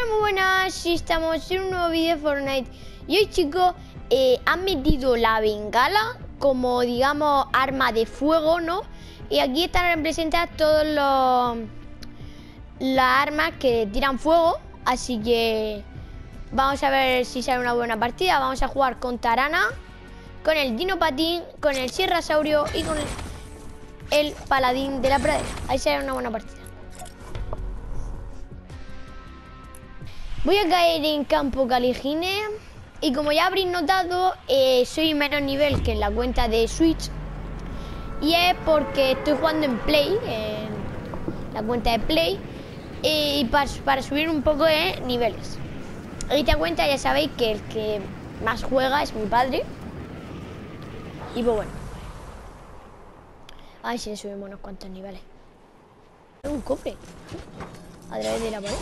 muy buenas, sí, estamos en un nuevo vídeo de Fortnite. Y hoy, chicos, han metido la bengala como, digamos, arma de fuego, ¿no? Y aquí están representadas todas las armas que tiran fuego. Así que vamos a ver si sale una buena partida. Vamos a jugar con Tarana, con el Dino Patín, con el Sierrasaurio y con el Paladín de la Pradera. Ahí sale una buena partida. Voy a caer en campo Caligine. Y como ya habréis notado, soy menos nivel que en la cuenta de Switch. Y es porque estoy jugando en Play, en la cuenta de Play. Y para subir un poco de niveles. En esta cuenta ya sabéis que el que más juega es mi padre. Y pues bueno, a ver si le subimos unos cuantos niveles. Un cofre a través de la pared.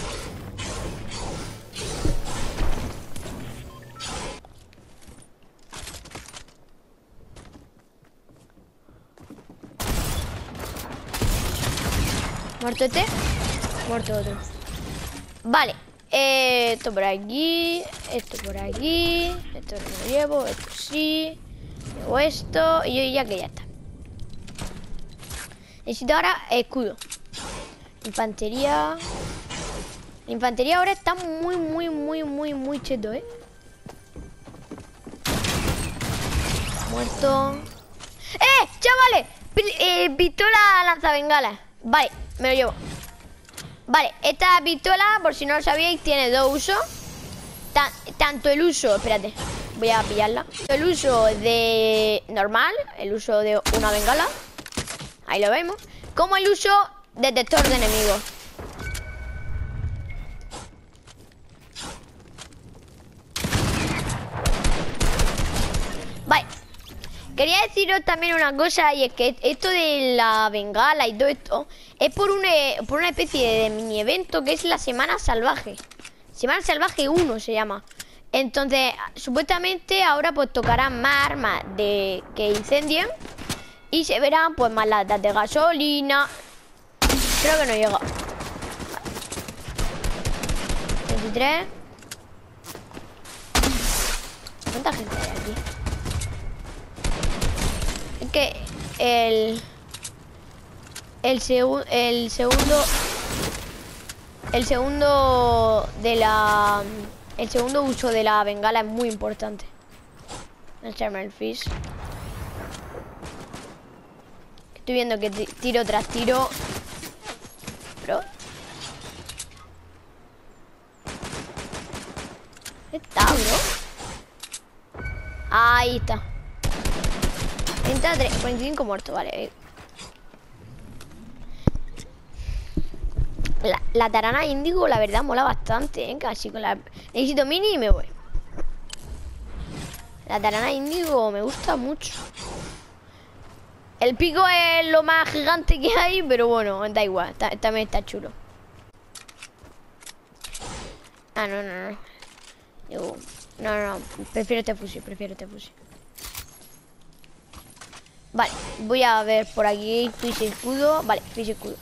Muerto este. Muerto otro. Vale. Esto por aquí. Esto por aquí. Esto no lo llevo. Esto sí. Llevo esto. Y yo ya que ya está. Necesito ahora escudo. Infantería. La infantería ahora está muy cheto, Muerto. Chavales! Pistola lanzabengala. Vale, me lo llevo. Vale, esta pistola, por si no lo sabíais, tiene dos usos. Tanto el uso, espérate, voy a pillarla. El uso de normal, el uso de una bengala. Ahí lo vemos. Como el uso detector de enemigos. Vale. Quería deciros también una cosa, y es que esto de la bengala y todo esto es por una especie de mini evento que es la Semana Salvaje. Semana Salvaje 1 se llama. Entonces, supuestamente ahora pues tocarán más armas que incendien. Y se verán pues más latas de gasolina. Creo que no llega. 23. ¿Cuánta gente hay aquí? Es que el segundo uso de la bengala es muy importante. Echarme el fish. Estoy viendo que tiro tras tiro. Pero está, bro. Ahí está. 33, 45 muertos, vale. La Tarana índigo, la verdad, mola bastante, Casi con la... Necesito mini y me voy. La Tarana índigo me gusta mucho. El pico es lo más gigante que hay, pero bueno, da igual. También está chulo. Ah, no. Digo, no. Prefiero este fusil, Vale, voy a ver por aquí. Fish escudo. Vale, fish escudo.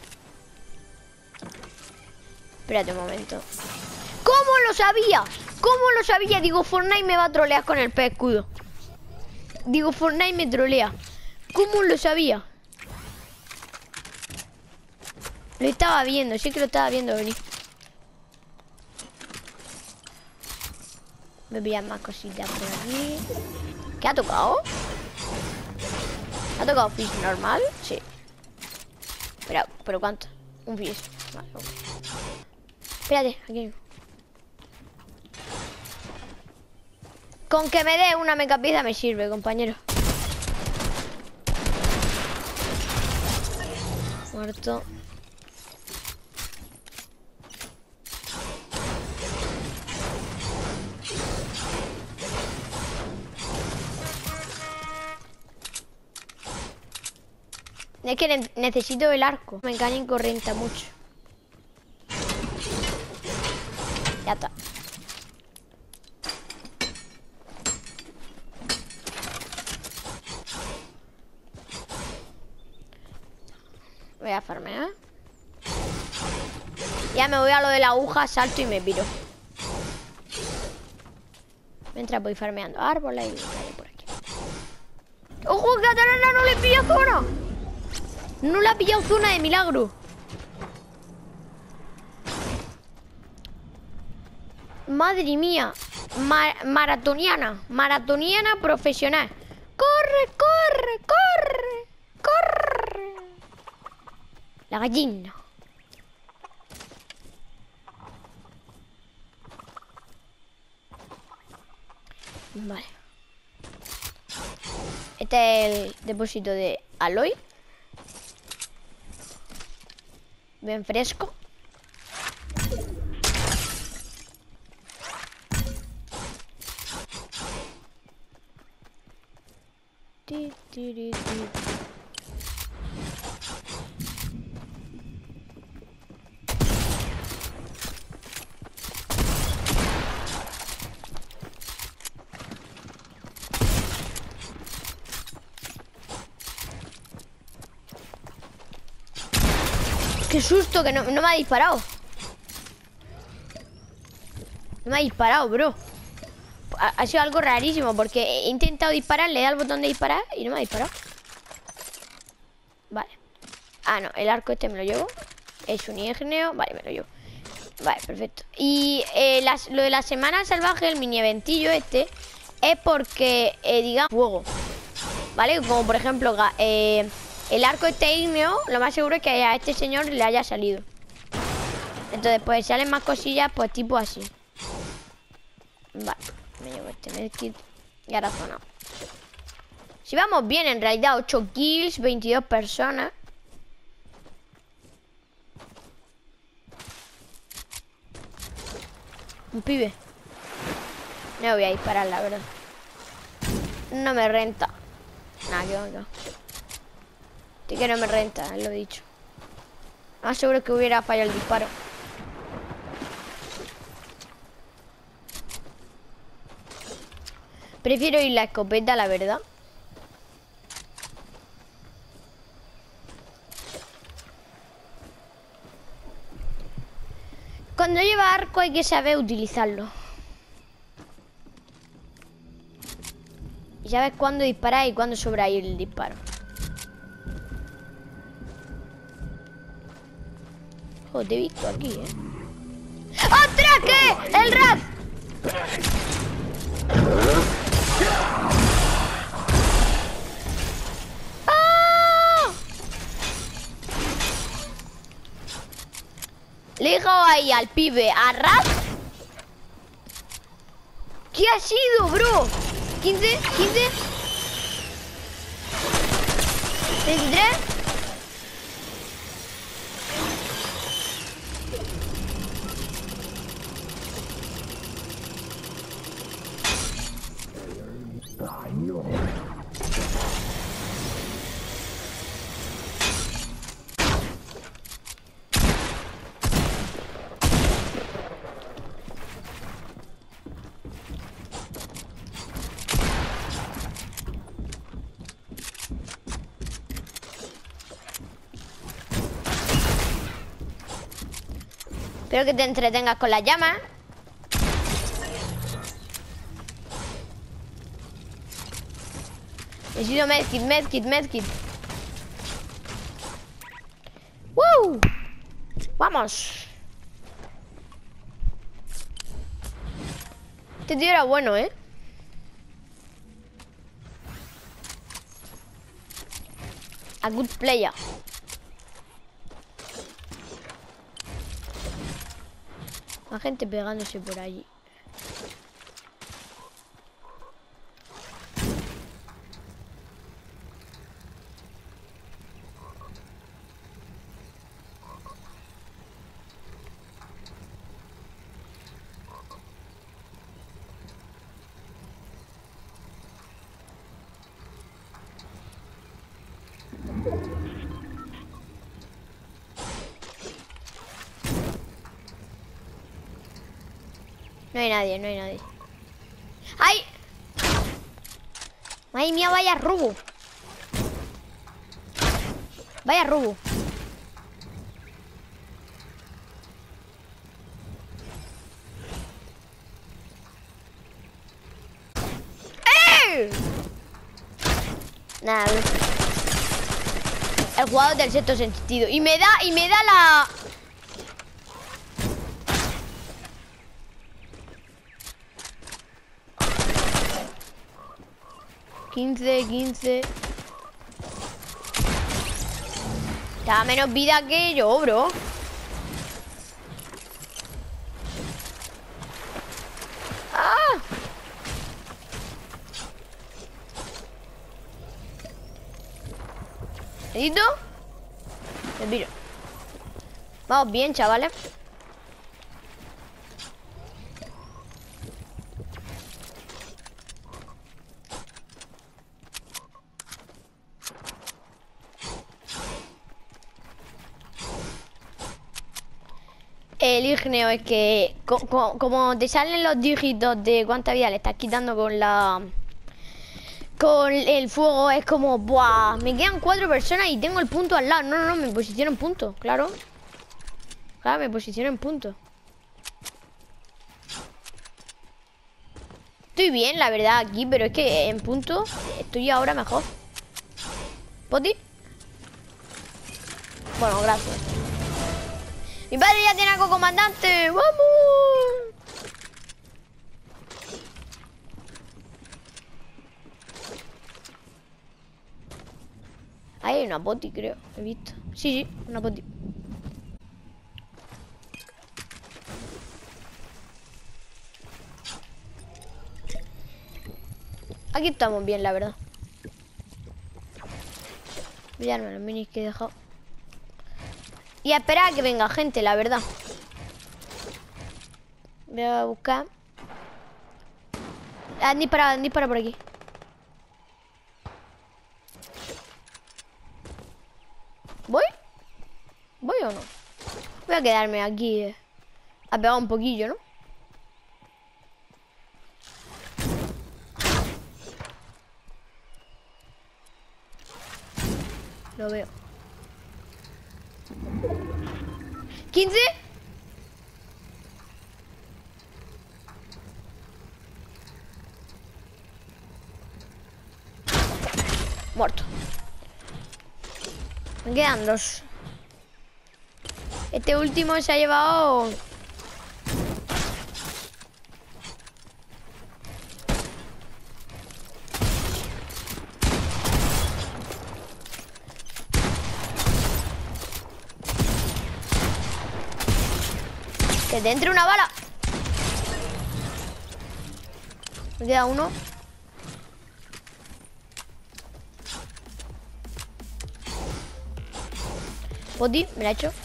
Espérate un momento. ¿Cómo lo sabía? Digo, Fortnite me va a trolear con el pez escudo. Digo, Fortnite me trolea. ¿Cómo lo sabía? Lo estaba viendo, sí que lo estaba viendo venir. Voy a pillar más cositas por aquí. ¿Qué ha tocado? ¿Ha tocado fish normal? Sí. ¿Pero cuánto? Un fish. Vale, okay. Espérate, aquí. Con que me dé una megapieza me sirve, compañero. Muerto. Es que necesito el arco. Me engañan corriente mucho. Ya está. Voy a farmear. Ya me voy a lo de la aguja, salto y me piro. Mientras voy farmeando árboles y vale por aquí. ¡Ojo, Katarina no le pilla zona! No le ha pillado zona de milagro. Madre mía. Maratoniana profesional. ¡Corre, corre, corre! ¡Corre! La gallina. Vale. Este es el depósito de Aloy. Bien fresco. Qué susto, que no me ha disparado. No me ha disparado, bro. Ha sido algo rarísimo porque he intentado disparar, le he dado al botón de disparar y no me ha disparado. Vale. Ah, no, el arco este me lo llevo. Es un ígneo, vale, me lo llevo. Vale, perfecto. Y lo de la semana salvaje, el mini eventillo este, es porque, digamos, fuego. ¿Vale? Como por ejemplo, el arco este ígneo, lo más seguro es que a este señor le haya salido. Entonces, pues salen más cosillas, pues tipo así. Vale, me llevo este medkit y ahora zona. Si vamos bien, en realidad 8 kills, 22 personas. Un pibe. No voy a disparar, la verdad. No me renta. Nada, que va. Sí que no me renta, lo he dicho. Más seguro que hubiera fallado el disparo. Prefiero ir la escopeta, la verdad. Cuando lleva arco hay que saber utilizarlo. Y sabes cuándo disparar y cuándo sobreír el disparo. Oh, te he visto aquí, ¡Ostras! ¿Qué? ¡El Raz! ¡Ah! Le he dejado ahí al pibe a Raz. ¿Qué ha sido, bro? 15, 15 33. Espero que te entretengas con las llamas. Necesito medkit. ¡Woo! ¡Vamos! Este tío era bueno, A good player. Más gente pegándose por allí. No hay nadie. ¡Ay! ¡Madre mía, vaya robo! Nada, bro. El jugador del sexto sentido. Y me da la... ...15. Da menos vida que yo, bro. ¡Ah! ¿Necesito? Me piro. Vamos bien, chavales. El igneo es que como te salen los dígitos de cuánta vida le estás quitando con el fuego, es como, ¡buah! Me quedan 4 personas y tengo el punto al lado. No, me posiciono en punto, claro. Claro, me posiciono en punto. Estoy bien, la verdad, aquí, pero es que en punto estoy ahora mejor. ¿Poti? Bueno, gracias. Mi padre ya tiene algo comandante. ¡Vamos! Ahí hay una poti, creo. He visto. Sí, una poti. Aquí estamos bien, la verdad. Miradme los minis que he dejado. Y a esperar a que venga gente, la verdad. Voy a buscar. Han disparado por aquí. ¿Voy? ¿Voy o no? Voy a quedarme aquí a pegar un poquillo, ¿no? Lo veo. 15. Muerto. Me quedan 2. Este último se ha llevado... Que te entre una bala. Me queda uno. Poti, me la he hecho.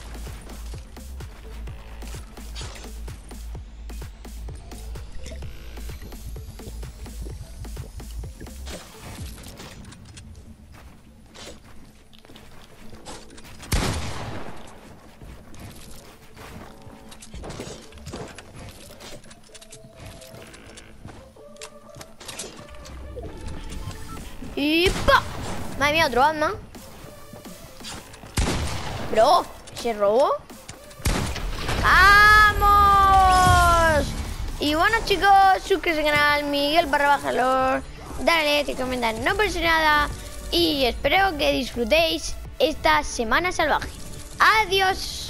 Y ¡pa! Madre mía, otro arma. Bro, ¿se robó? ¡Vamos! Y bueno, chicos, suscríbete al canal Miguel_Valor. Dale like, comentar, no pasa nada. Y espero que disfrutéis esta semana salvaje. Adiós.